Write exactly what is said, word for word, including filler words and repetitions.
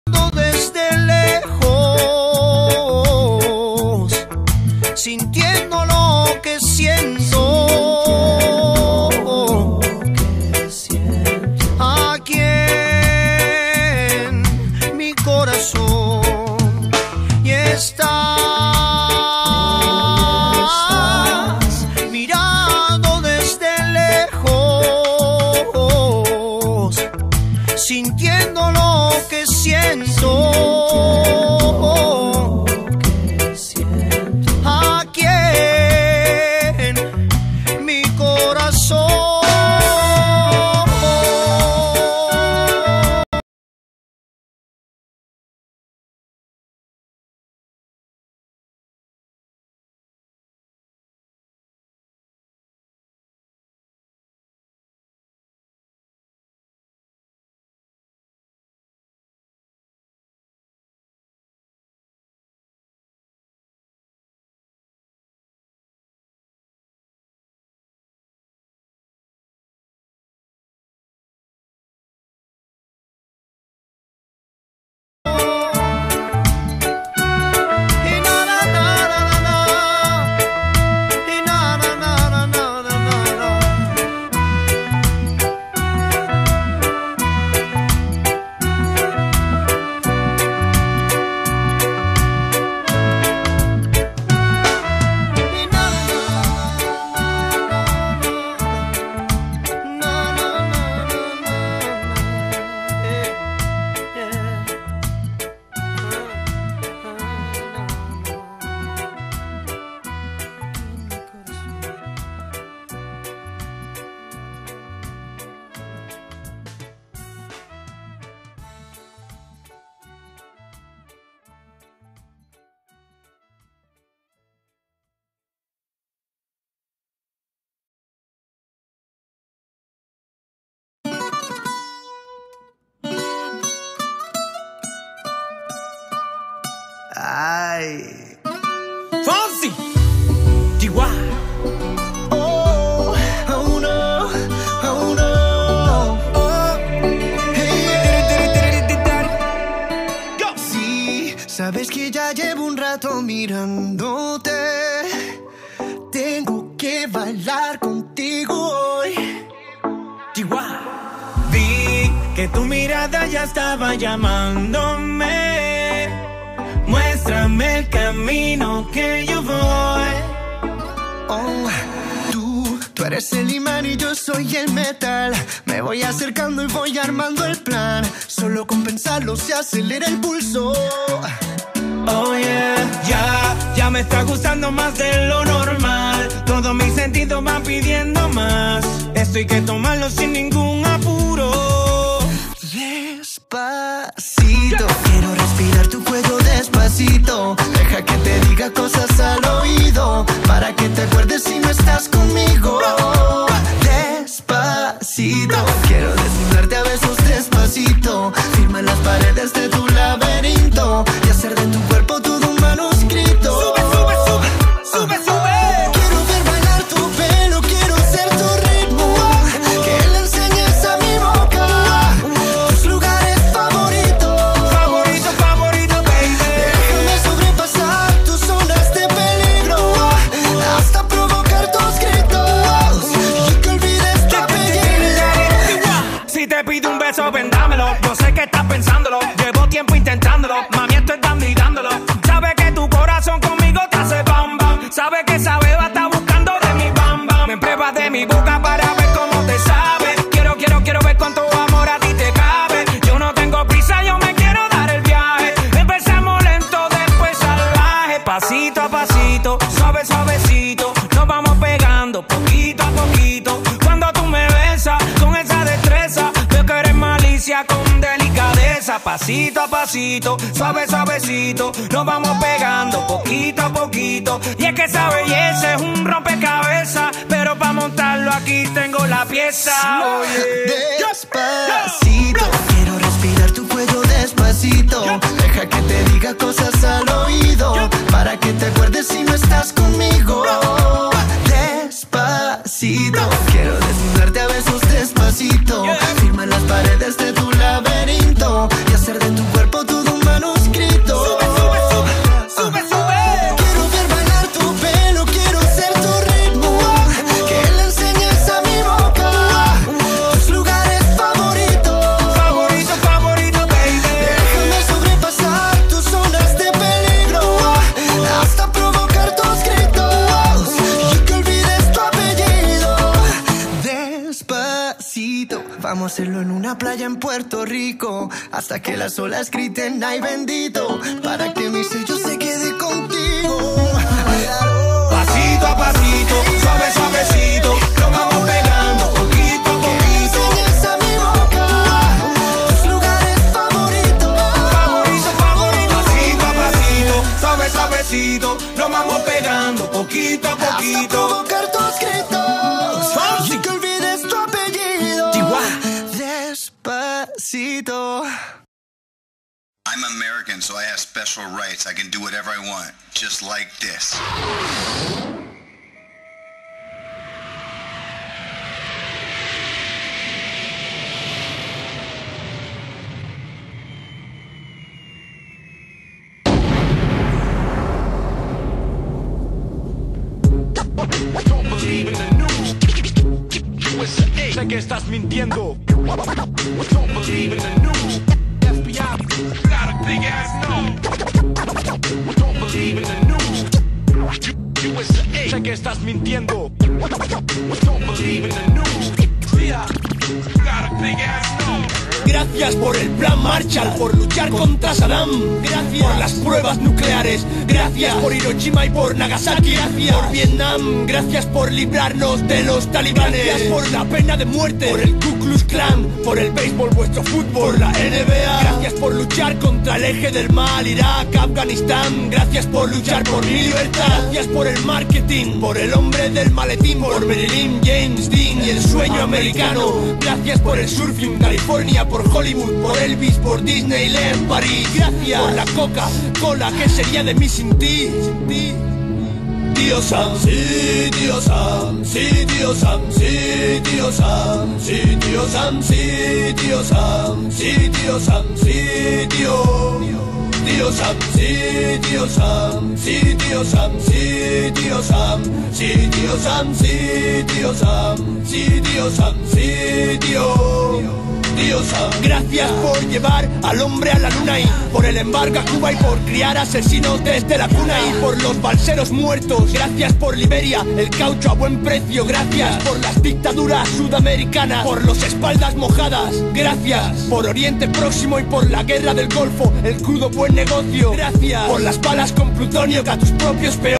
desde lejos, sintiendo lo que siento. Aquí en mi corazón y estás mirando desde lejos, sintiendo lo que siento. Aquí en mi corazón. Ay, Fonsi, Chihuahua. oh, oh no, oh no, oh, hey, Go. sí, sabes que ya llevo un rato mirándote. Tengo que bailar contigo hoy. Chihuahua. Vi que tu mirada ya estaba llamándome. Muéstrame el camino que yo voy. Oh, tú, tú eres el imán y yo soy el metal. Me voy acercando y voy armando el plan. Solo con pensarlo se acelera el pulso. Oh yeah, ya, ya me está gustando más de lo normal. Todos mis sentidos van pidiendo más. Esto hay que tomarlo sin ningún apuro. Despacito, quiero respirar tu cuello despacito. Deja que te diga cosas al oído, para que te acuerdes si no estás conmigo. Despacito, quiero desnudarte a besos despacito. Firma las paredes de tu laberinto y hacer de tu cuerpo todo un manuscrito. Sube, sube, sube, sube, sube. Quiero ver bailar tu pelo, quiero ser tu ritmo. Que le enseñes a mi boca tus lugares favoritos. Favorito, favorito, baby. Déjame sobrepasar tus zonas de peligro hasta provocar tus gritos y que olvides tu apellido. Si te pido un beso, ven dámelo. Yo sé que estás pensándolo. Llevo tiempo intentándolo. Mami, esto es dando y dándolo. Sabes que tu corazón conmigo te hace bam bam. Sabes que esa beba está buscando de mi bam bam. Me pruebas de mi boca para ver cómo te sabe. Quiero, quiero, quiero ver cuánto amor a ti te cabe. Yo no tengo prisa, yo me quiero dar el viaje. Empezamos lento, después salvaje. Pasito a pasito, suave, suavecito. Nos vamos pegando poquito a poquito. Cuando tú me besas con esa destreza, veo que eres malicia con delicadeza. Pasito a pasito, suave, suavecito. Nos vamos pegando poquito a poquito. Y es que esa belleza es un rompecabezas, pero para montarlo aquí tengo la pieza. Oye. Despacito, quiero respirar tu cuello despacito. Deja que te diga cosas al oído, para que te acuerdes si no estás conmigo. Despacito, quiero desnudarte a besos despacito. Firma las paredes de tu laberinto y hacer de tu cuerpo tu Vamos a hacerlo en una playa en Puerto Rico, hasta que las olas griten ay bendito, para que mi sello se quede contigo. Pasito a pasito, suave suavecito, lo vamos pegando poquito a poquito. Enseñas a mi boca tus lugares favoritos. Favorito, favorito. Pasito a pasito, suave suavecito, lo vamos pegando poquito a poquito. Hasta provocar tus gritos y que olvides tu apellido. Despacito. I'm American, so I have special rights. I can do whatever I want, just like this. Don't believe in the news. U S A. Sé que estás mintiendo. Don't believe in the news. F B I got a big ass no. Don't believe in the news. U S A. Sé que estás mintiendo. Don't believe in the news. Yeah, got a big ass no. Gracias por el plan Marshall, por luchar contra Saddam. Gracias por las pruebas nucleares. Gracias por Hiroshima y por Nagasaki. Gracias por Vietnam. Gracias por librarnos de los talibanes. Gracias por la pena de muerte, por el Ku Klux Klan, por el béisbol, vuestro fútbol, la N B A. Gracias por luchar contra el eje del mal, Irak, Afganistán. Gracias por luchar por mi libertad. Gracias por el marketing, por el hombre del maletín, por Marilyn, James Dean y el sueño americano. Gracias por el surfing, California, por Hollywood, por Elvis, por Disneyland, París. Gracias por la Coca-Cola, ¿qué sería de mí sin ti? Sin ti. Tío Sam, sí, tío Sam, sí, tío Sam, sí, tío Sam, sí, tío Sam, sí, tío Sam, sí, tío Sam, sí, tío. Tío Sam, sí, tío Sam, sí, tío Sam, sí, tío Sam, sí, tío Sam, sí, tío Sam, sí, tío Sam, sí, tío. Tío Sam. Gracias por llevar al hombre a la luna y por el embargo a Cuba y por criar asesinos desde la cuna y por los balseros muertos. Gracias por Liberia, el caucho a buen precio. Gracias por las dictaduras sudamericanas, por los espaldas mojadas. Gracias por Oriente Próximo y por la guerra del Golfo, el crudo buen negocio. Gracias por las balas con plutonio que a tus propios peores.